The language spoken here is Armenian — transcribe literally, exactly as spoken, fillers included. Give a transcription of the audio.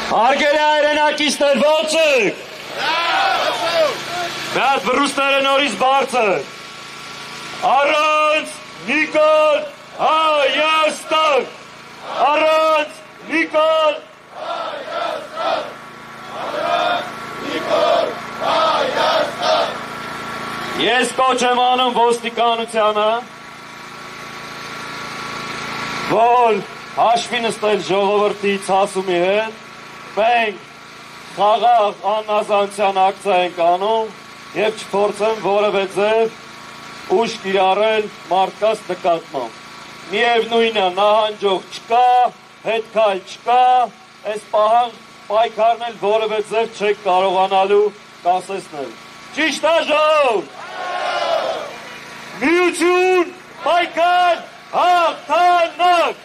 Հարգելի հայրենակիցներ, ո՞ց եք։ Մի հատ վռուստները նորից բարձր։ Առանց Նիկոլ Հայաստան։ Առանց Նիկոլ Հայաստան։ Առանց Նիկոլ Հայաստան։ Ես կոչ եմ անում ոստիկանությանը, որ հաշվի նստել ժողովրդի ցասումի հետ, մենք խաղաղ աննազանության ակցիա ենք անում եւ չփորձեմ որևէ ձև ուժ կիրառել մարդկանց նկատմամբ։ Միևնույն է, նահանջող չկա, հետքայլ չկա, այս պահան պայքարն էլ որևէ ձև չեք կարողանալու կասեցնել։ Ճիշտ է ժողովուրդ։ Միություն, պայքար, հաղթանակ։